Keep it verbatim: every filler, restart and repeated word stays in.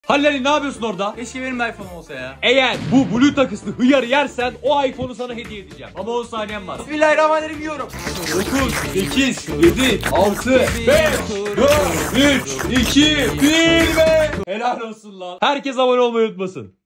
Halil ne yapıyorsun orada? Keşke benim de iPhone'um olsa ya. Eğer bu blue takıslı hıyarı yersen o iPhone'u sana hediye edeceğim. Ama on saniyen var. Bismillahirrahmanirrahim yiyorum. dokuz, sekiz, yedi, altı, beş, dört, üç, iki, bir ve helal olsun lan. Herkes abone olmayı unutmasın.